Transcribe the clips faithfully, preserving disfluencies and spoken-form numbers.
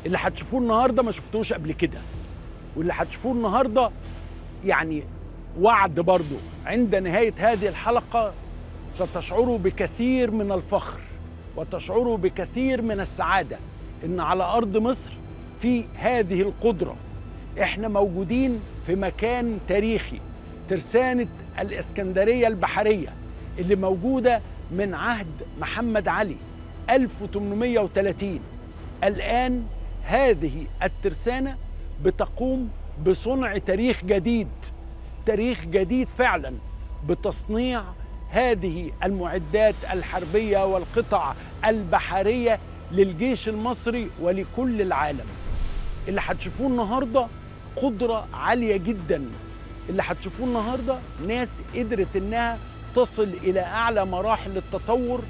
اللي هتشوفوه النهارده ما شفتوش قبل كده، واللي هتشوفوه النهارده يعني وعد برضو. عند نهاية هذه الحلقة ستشعروا بكثير من الفخر وتشعروا بكثير من السعادة إن على أرض مصر في هذه القدرة. إحنا موجودين في مكان تاريخي، ترسانة الإسكندرية البحرية اللي موجودة من عهد محمد علي ألف وثمانمائة وثلاثين. الآن هذه الترسانة بتقوم بصنع تاريخ جديد، تاريخ جديد فعلا، بتصنيع هذه المعدات الحربية والقطع البحرية للجيش المصري ولكل العالم. اللي هتشوفوه النهاردة قدرة عالية جدا، اللي هتشوفوه النهاردة ناس قدرت انها تصل الى اعلى مراحل التطور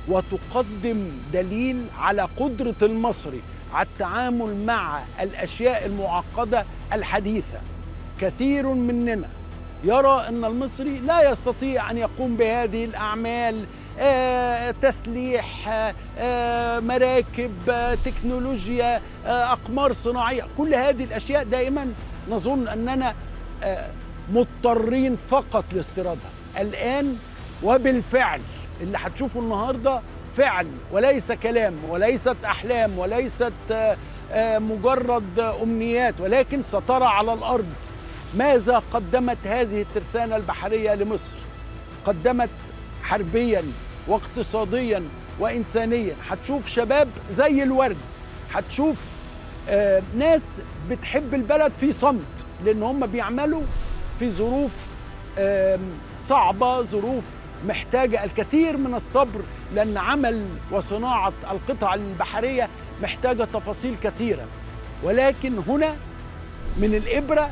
وتقدم دليل على قدرة المصري على التعامل مع الاشياء المعقدة الحديثة. كثير مننا يرى ان المصري لا يستطيع ان يقوم بهذه الاعمال، آه، تسليح، آه، مراكب، آه، تكنولوجيا، آه، اقمار صناعيه، كل هذه الاشياء دائما نظن اننا آه، مضطرين فقط لاستيرادها. الان وبالفعل اللي هتشوفه النهارده فعل وليس كلام وليست احلام وليست آه، آه، مجرد امنيات، ولكن سترى على الارض ماذا قدمت هذه الترسانة البحرية لمصر. قدمت حربيا واقتصاديا وإنسانيا. هتشوف شباب زي الورد، هتشوف آه ناس بتحب البلد في صمت، لأن هم بيعملوا في ظروف آه صعبة، ظروف محتاجة الكثير من الصبر، لأن عمل وصناعة القطع البحرية محتاجة تفاصيل كثيرة. ولكن هنا من الإبرة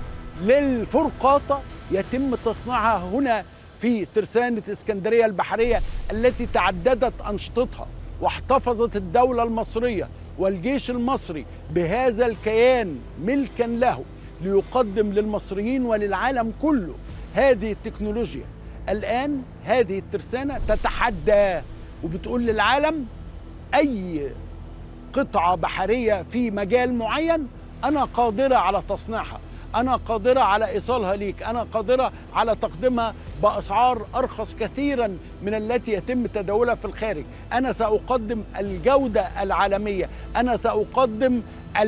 للفرقاطة يتم تصنيعها هنا في ترسانة اسكندرية البحرية التي تعددت أنشطتها، واحتفظت الدولة المصرية والجيش المصري بهذا الكيان ملكا له ليقدم للمصريين وللعالم كله هذه التكنولوجيا. الآن هذه الترسانة تتحدى وبتقول للعالم أي قطعة بحرية في مجال معين أنا قادرة على تصنيعها، أنا قادرة على إيصالها ليك، أنا قادرة على تقديمها بأسعار أرخص كثيرا من التي يتم تداولها في الخارج. أنا سأقدم الجودة العالمية، أنا سأقدم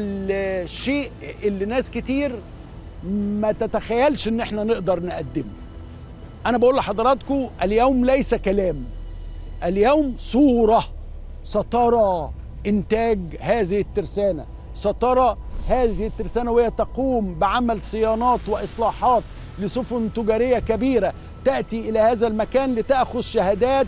الشيء اللي ناس كتير ما تتخيلش إن احنا نقدر نقدمه. أنا بقول لحضراتكم اليوم ليس كلام، اليوم صورة سترى إنتاج هذه الترسانة، سترى هذه الترسانة وهي تقوم بعمل صيانات وإصلاحات لسفن تجارية كبيرة تأتي إلى هذا المكان لتأخذ شهادات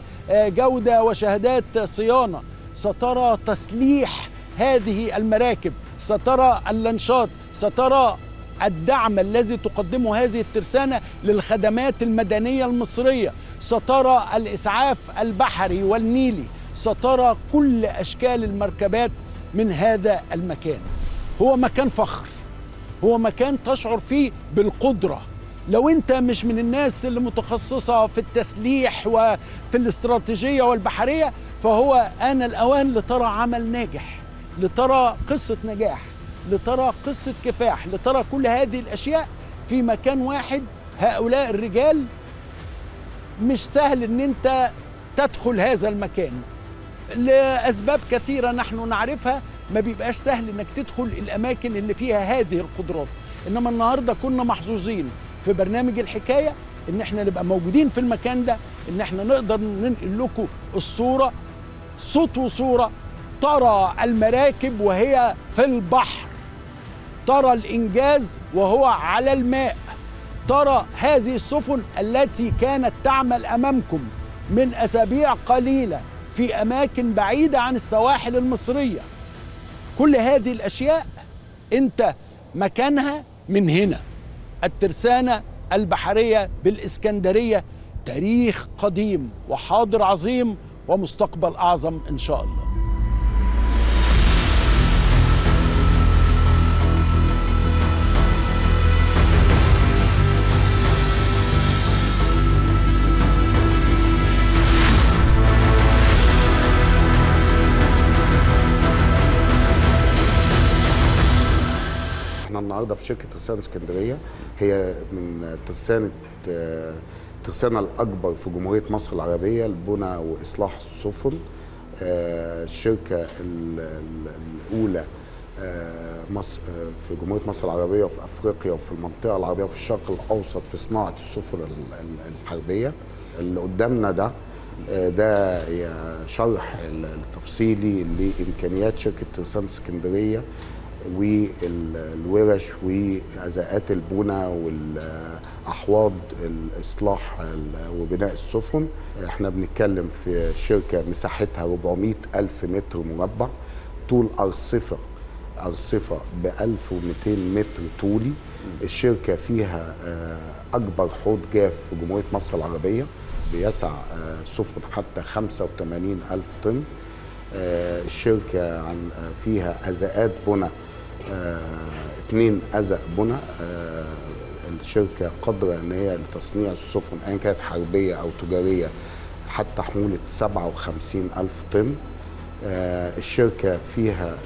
جودة وشهادات صيانة. سترى تسليح هذه المراكب، سترى اللانشات، سترى الدعم الذي تقدمه هذه الترسانة للخدمات المدنية المصرية، سترى الإسعاف البحري والنيلي، سترى كل أشكال المركبات من هذا المكان. هو مكان فخر، هو مكان تشعر فيه بالقدرة. لو انت مش من الناس اللي متخصصة في التسليح وفي الاستراتيجية والبحرية، فهو آن الأوان لترى عمل ناجح، لترى قصة نجاح، لترى قصة كفاح، لترى كل هذه الأشياء في مكان واحد. هؤلاء الرجال مش سهل ان انت تدخل هذا المكان لأسباب كثيرة نحن نعرفها، ما بيبقاش سهل انك تدخل الاماكن اللي فيها هذه القدرات. انما النهارده كنا محظوظين في برنامج الحكايه ان احنا نبقى موجودين في المكان ده، ان احنا نقدر ننقل لكم الصوره صوت وصوره. ترى المراكب وهي في البحر، ترى الانجاز وهو على الماء، ترى هذه السفن التي كانت تعمل امامكم من اسابيع قليله في اماكن بعيده عن السواحل المصريه. كل هذه الأشياء أنت مكانها من هنا. الترسانة البحرية بالإسكندرية تاريخ قديم وحاضر عظيم ومستقبل أعظم إن شاء الله. احنا النهارده في شركه ترسانة اسكندريه، هي من ترسانه الترسانة الأكبر في جمهورية مصر العربية لبنى وإصلاح السفن. الشركة الأولى مصر في جمهورية مصر العربية وفي أفريقيا وفي المنطقة العربية وفي الشرق الأوسط في صناعة السفن الحربية. اللي قدامنا ده ده شرح التفصيلي لإمكانيات شركة ترسانة اسكندرية والورش وأزاءات البنى والأحواض الإصلاح وبناء السفن. احنا بنتكلم في شركة مساحتها أربعمائة ألف متر مربع، طول أرصفة أرصفة ب ألف ومئتين متر طولي. الشركة فيها أكبر حوض جاف في جمهورية مصر العربية بيسع سفن حتى خمسة وثمانين ألف طن. الشركة عن فيها أزاءات بنى، اثنين أزاء بنى. الشركة قادرة ان هي لتصنيع السفن ان كانت حربية او تجارية حتى حمولة سبعة وخمسين ألف طن. الشركة فيها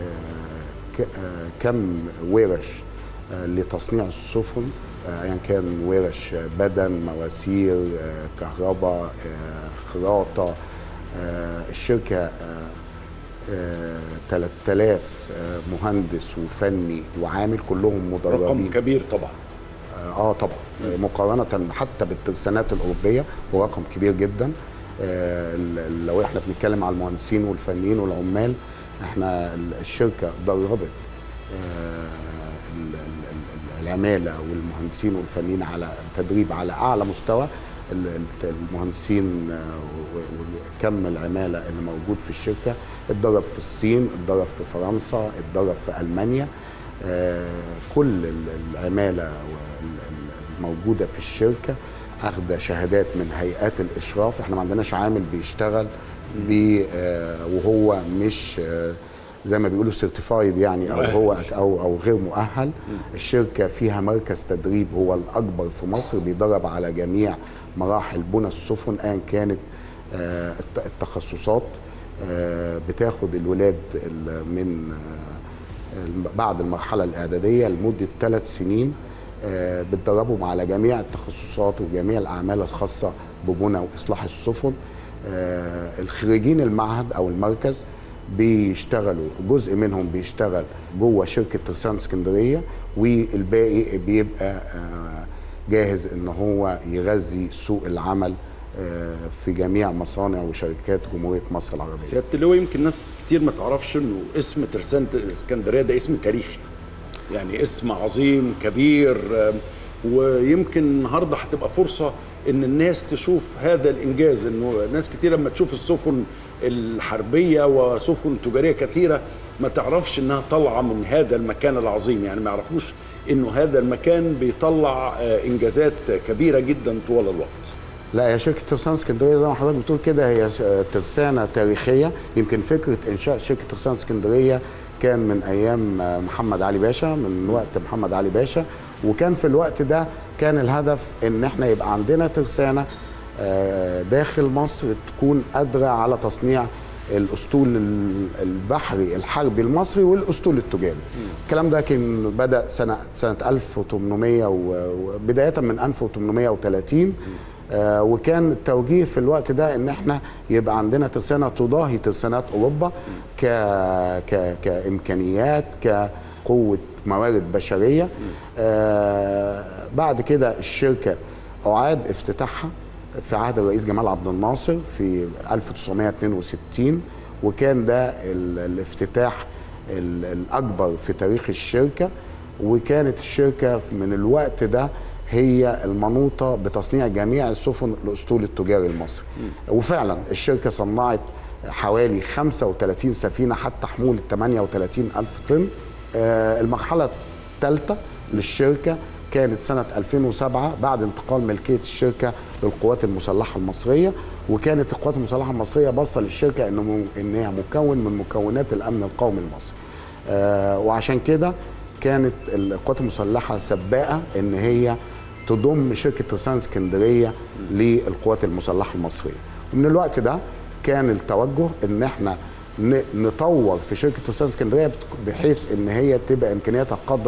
كم ورش لتصنيع السفن، يعني كان ورش بدن، مواسير، كهرباء، خراطة. الشركة ثلاثة آلاف مهندس وفني وعامل كلهم مدربين. رقم كبير طبعا. اه طبعا مقارنة حتى بالترسانات الأوروبية هو رقم كبير جدا. آه لو احنا بنتكلم على المهندسين والفنيين والعمال، احنا الشركة دربت آه العمالة والمهندسين والفنيين على تدريب على أعلى مستوى. المهندسين وكم العمالة اللي موجود في الشركة اتدرب في الصين، اتدرب في فرنسا، اتدرب في ألمانيا. كل العمالة الموجودة في الشركة أخذ شهادات من هيئات الإشراف. احنا ما عندناش عامل بيشتغل وهو مش زي ما بيقولوا سيرتيفايد يعني او هو او او غير مؤهل. الشركه فيها مركز تدريب هو الاكبر في مصر، بيدرب على جميع مراحل بنى السفن ايا كانت التخصصات. بتاخد الولاد من بعد المرحله الاعداديه لمده ثلاث سنين، بتدربهم على جميع التخصصات وجميع الاعمال الخاصه ببنى واصلاح السفن. الخريجين المعهد او المركز بيشتغلوا، جزء منهم بيشتغل جوه شركه ترسانة اسكندريه، والباقي بيبقى جاهز ان هو يغذي سوق العمل في جميع مصانع وشركات جمهوريه مصر العربيه. سياده اللواء، يمكن ناس كتير ما تعرفش انه اسم ترسانة اسكندريه ده اسم تاريخي، يعني اسم عظيم كبير، ويمكن النهارده هتبقى فرصه ان الناس تشوف هذا الانجاز. انه ناس كتير لما تشوف السفن الحربيه وسفن تجاريه كثيره ما تعرفش انها طالعه من هذا المكان العظيم، يعني ما يعرفوش انه هذا المكان بيطلع انجازات كبيره جدا طوال الوقت. لا، يا شركه ترسانة اسكندريه زي ما حضرتك بتقول كده هي ترسانه تاريخيه. يمكن فكره انشاء شركه ترسانة اسكندريه كان من ايام محمد علي باشا، من وقت محمد علي باشا، وكان في الوقت ده كان الهدف ان احنا يبقى عندنا ترسانه داخل مصر تكون قادره على تصنيع الاسطول البحري الحربي المصري والاسطول التجاري. الكلام ده كان بدا سنه سنه ألف وثمانمائة وبدايه من ألف وثمانمائة وثلاثين. آه وكان التوجيه في الوقت ده ان احنا يبقى عندنا ترسانه تضاهي ترسانات اوروبا ك ك كامكانيات، كقوه موارد بشريه. آه بعد كده الشركه اعاد افتتاحها في عهد الرئيس جمال عبد الناصر في ألف وتسعمائة واثنين وستين، وكان ده الافتتاح الاكبر في تاريخ الشركه. وكانت الشركه من الوقت ده هي المنوطه بتصنيع جميع السفن الاسطول التجاري المصري. وفعلا الشركه صنعت حوالي خمسة وثلاثين سفينه حتى حموله ثمانية وثلاثين ألف طن. آه المرحله الثالثه للشركه كانت سنه ألفين وسبعة بعد انتقال ملكيه الشركه للقوات المسلحه المصريه، وكانت القوات المسلحه المصريه باصه للشركه انه ان هي مكون من مكونات الامن القومي المصري. آه وعشان كده كانت القوات المسلحه سباقه ان هي تضم شركه ترسانة اسكندريه للقوات المسلحه المصريه. ومن الوقت ده كان التوجه ان احنا نطور في شركه ترسانة اسكندريه بحيث ان هي تبقى امكانياتها قادره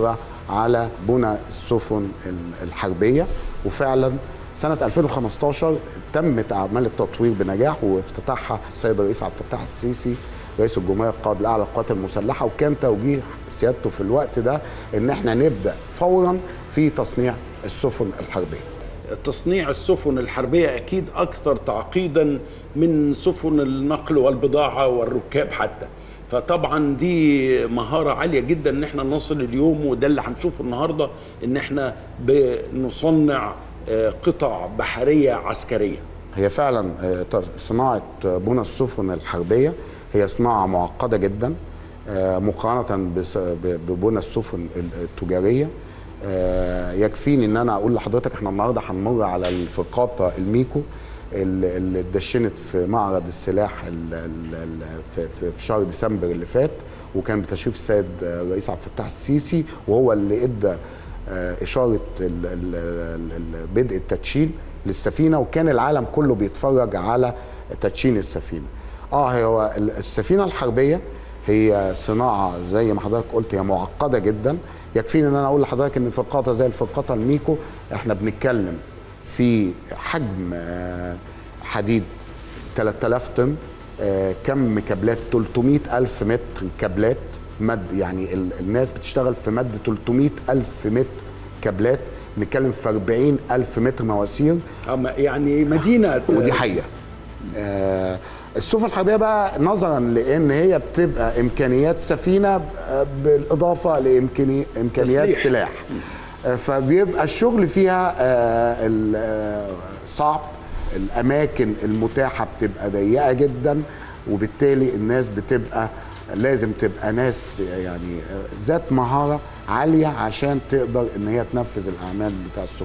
على بنى السفن الحربيه. وفعلا سنه ألفين وخمستاشر تمت اعمال التطوير بنجاح وافتتاحها السيد الرئيس عبد الفتاح السيسي رئيس الجمهوريه القائد الاعلى للقوات المسلحه، وكان توجيه سيادته في الوقت ده ان احنا نبدا فورا في تصنيع السفن الحربيه. تصنيع السفن الحربيه اكيد اكثر تعقيدا من سفن النقل والبضاعه والركاب حتى، فطبعا دي مهاره عاليه جدا ان احنا نصل اليوم، وده اللي هنشوفه النهارده ان احنا بنصنع قطع بحريه عسكريه. هي فعلا صناعه بنى السفن الحربيه هي صناعه معقده جدا مقارنه ببنى السفن التجاريه. يكفيني ان انا اقول لحضرتك احنا النهارده هنمر على الفرقاطه الميكو اللي اتدشنت في معرض السلاح في شهر ديسمبر اللي فات، وكان بتشريف السيد الرئيس عبد الفتاح السيسي، وهو اللي ادى اشاره بدء التدشين للسفينه، وكان العالم كله بيتفرج على تدشين السفينه. اه هو السفينه الحربيه هي صناعه زي ما حضرتك قلت هي معقده جدا. يكفيني ان انا اقول لحضرتك ان فرقاطه زي الفرقاطه الميكو احنا بنتكلم في حجم حديد ثلاثة آلاف طن، كم كابلات ثلاثمائة ألف متر كابلات مد، يعني الناس بتشتغل في مد ثلاثمائة ألف متر كابلات، بنتكلم في أربعين ألف متر مواسير، يعني مدينه. ودي حقيقه. آه السفن الحربيه بقى نظرا لان هي بتبقى امكانيات سفينه بالاضافه لامكانيات سلاح، فبيبقى الشغل فيها صعب، الاماكن المتاحه بتبقى ضيقه جدا، وبالتالي الناس بتبقى لازم تبقى ناس يعني ذات مهاره عاليه عشان تقدر ان هي تنفذ الاعمال بتاع السفن.